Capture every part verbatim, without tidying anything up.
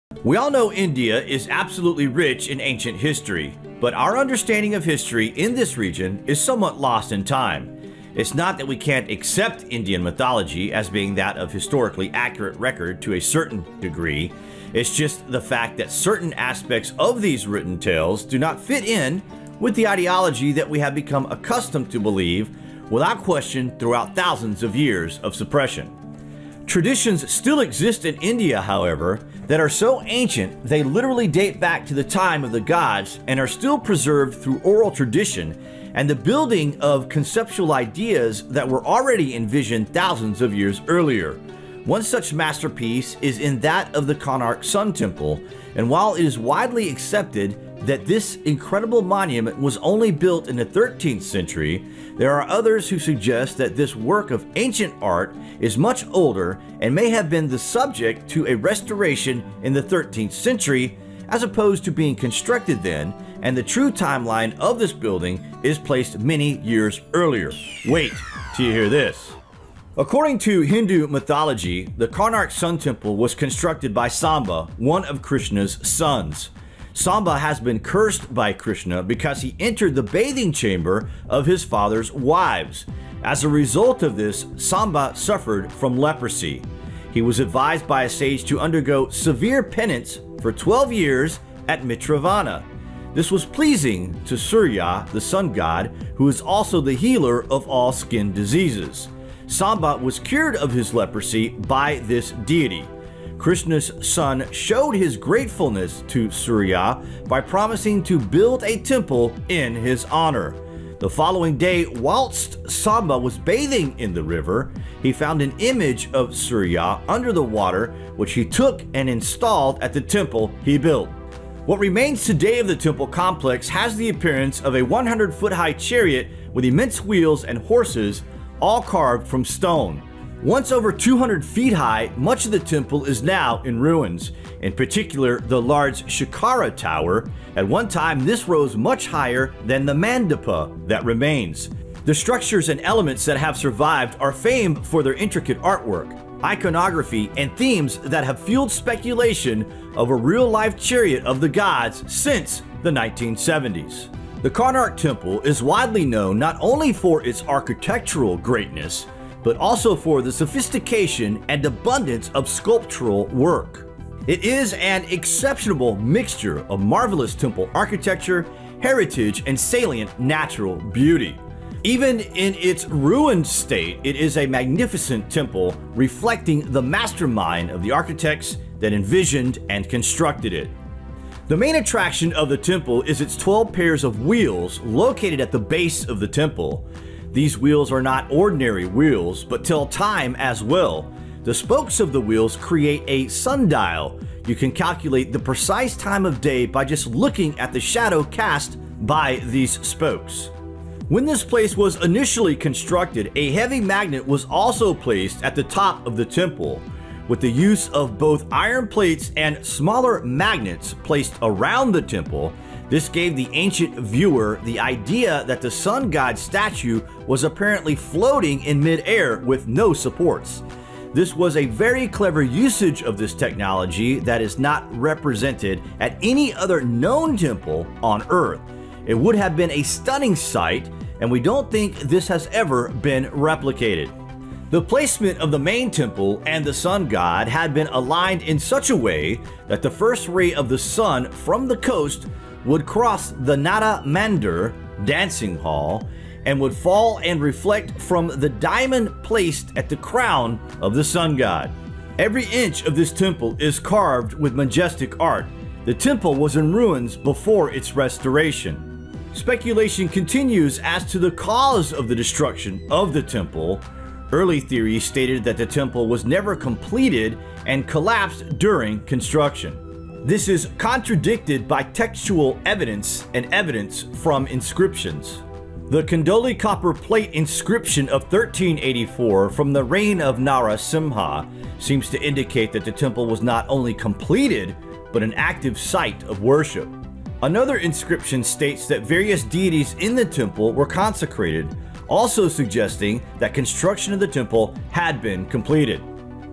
We all know India is absolutely rich in ancient history, but our understanding of history in this region is somewhat lost in time. It's not that we can't accept Indian mythology as being that of historically accurate record to a certain degree. It's just the fact that certain aspects of these written tales do not fit in with the ideology that we have become accustomed to believe without question throughout thousands of years of suppression. Traditions still exist in India, however, that are so ancient they literally date back to the time of the gods and are still preserved through oral tradition and the building of conceptual ideas that were already envisioned thousands of years earlier. One such masterpiece is in that of the Konark Sun Temple, and while it is widely accepted that this incredible monument was only built in the thirteenth century, there are others who suggest that this work of ancient art is much older and may have been the subject to a restoration in the thirteenth century as opposed to being constructed then, and the true timeline of this building is placed many years earlier. Wait till you hear this. According to Hindu mythology, the Konark Sun Temple was constructed by Samba, one of Krishna's sons. Samba has been cursed by Krishna because he entered the bathing chamber of his father's wives. As a result of this, Samba suffered from leprosy. He was advised by a sage to undergo severe penance for twelve years at Mitravana. This was pleasing to Surya, the sun god, who is also the healer of all skin diseases. Samba was cured of his leprosy by this deity. Krishna's son showed his gratefulness to Surya by promising to build a temple in his honor. The following day, whilst Samba was bathing in the river, he found an image of Surya under the water, which he took and installed at the temple he built. What remains today of the temple complex has the appearance of a one hundred foot high chariot with immense wheels and horses, all carved from stone. Once over two hundred feet high, much of the temple is now in ruins, in particular the large Shikara Tower. At one time, this rose much higher than the Mandapa that remains. The structures and elements that have survived are famed for their intricate artwork, iconography, and themes that have fueled speculation of a real-life chariot of the gods since the nineteen seventies. The Konark Temple is widely known not only for its architectural greatness, but also for the sophistication and abundance of sculptural work. It is an exceptional mixture of marvelous temple architecture, heritage, and salient natural beauty. Even in its ruined state, it is a magnificent temple reflecting the mastermind of the architects that envisioned and constructed it. The main attraction of the temple is its twelve pairs of wheels located at the base of the temple. These wheels are not ordinary wheels, but tell time as well. The spokes of the wheels create a sundial. You can calculate the precise time of day by just looking at the shadow cast by these spokes. When this place was initially constructed, a heavy magnet was also placed at the top of the temple. With the use of both iron plates and smaller magnets placed around the temple, this gave the ancient viewer the idea that the sun god statue was apparently floating in mid-air with no supports. This was a very clever usage of this technology that is not represented at any other known temple on Earth. It would have been a stunning sight, and we don't think this has ever been replicated. The placement of the main temple and the sun god had been aligned in such a way that the first ray of the sun from the coast would cross the Nada Mandir dancing hall and would fall and reflect from the diamond placed at the crown of the sun god. Every inch of this temple is carved with majestic art. The temple was in ruins before its restoration. Speculation continues as to the cause of the destruction of the temple. Early theories stated that the temple was never completed and collapsed during construction. This is contradicted by textual evidence and evidence from inscriptions. The Kandoli copper plate inscription of thirteen eighty-four from the reign of Narasimha seems to indicate that the temple was not only completed, but an active site of worship. Another inscription states that various deities in the temple were consecrated, also suggesting that construction of the temple had been completed.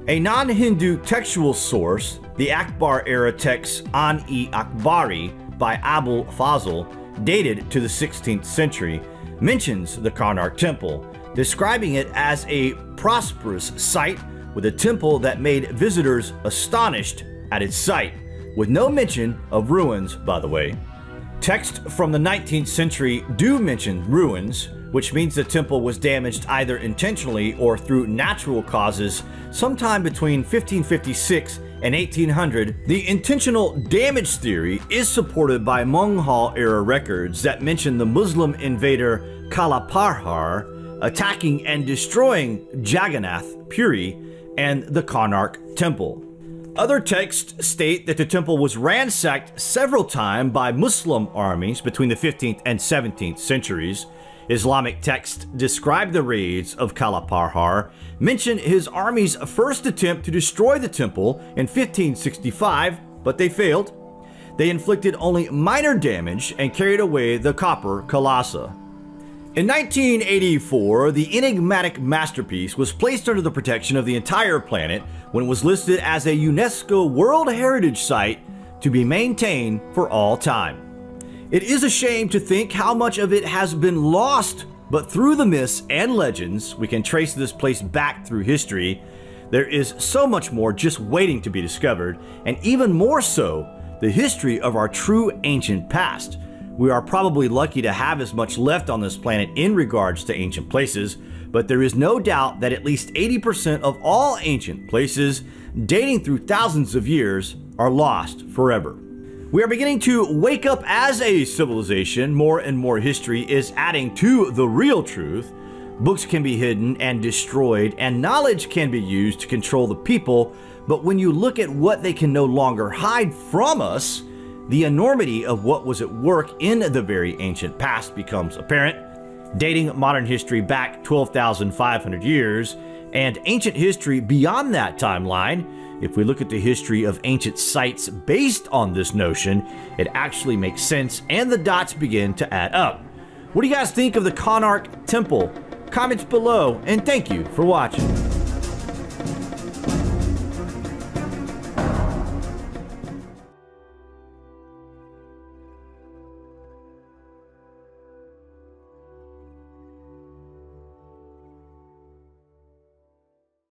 A non-Hindu textual source, the Akbar-era text An-e-Akbari by Abul Fazl, dated to the sixteenth century, mentions the Konark temple, describing it as a prosperous site with a temple that made visitors astonished at its sight, with no mention of ruins, by the way. Texts from the nineteenth century do mention ruins, which means the temple was damaged either intentionally or through natural causes sometime between fifteen fifty-six and eighteen hundred. The intentional damage theory is supported by Monghal-era records that mention the Muslim invader Kalaparhar attacking and destroying Jagannath Puri and the Konark temple. Other texts state that the temple was ransacked several times by Muslim armies between the fifteenth and seventeenth centuries. Islamic texts describe the raids of Kalaparhar, mention his army's first attempt to destroy the temple in fifteen sixty-five, but they failed. They inflicted only minor damage and carried away the copper kalasa. In nineteen eighty-four, the enigmatic masterpiece was placed under the protection of the entire planet when it was listed as a UNESCO World Heritage Site to be maintained for all time. It is a shame to think how much of it has been lost, but through the myths and legends, we can trace this place back through history. There is so much more just waiting to be discovered, and even more so, the history of our true ancient past. We are probably lucky to have as much left on this planet in regards to ancient places, but there is no doubt that at least eighty percent of all ancient places, dating through thousands of years, are lost forever. We are beginning to wake up as a civilization. More and more history is adding to the real truth. Books can be hidden and destroyed, and knowledge can be used to control the people, but when you look at what they can no longer hide from us, the enormity of what was at work in the very ancient past becomes apparent. Dating modern history back twelve thousand five hundred years, and ancient history beyond that timeline, if we look at the history of ancient sites based on this notion, it actually makes sense and the dots begin to add up. What do you guys think of the Konark temple? Comments below, and thank you for watching.